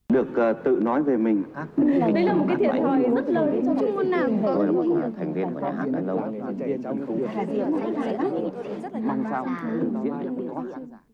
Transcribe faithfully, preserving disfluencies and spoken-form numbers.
Được uh, tự nói về mình. Đây là một cái thiệt thòi rất lớn cho chuyên môn nào. Tôi là một thành viên của nhà hát đã lâu. Mong sao diễn có khán giả.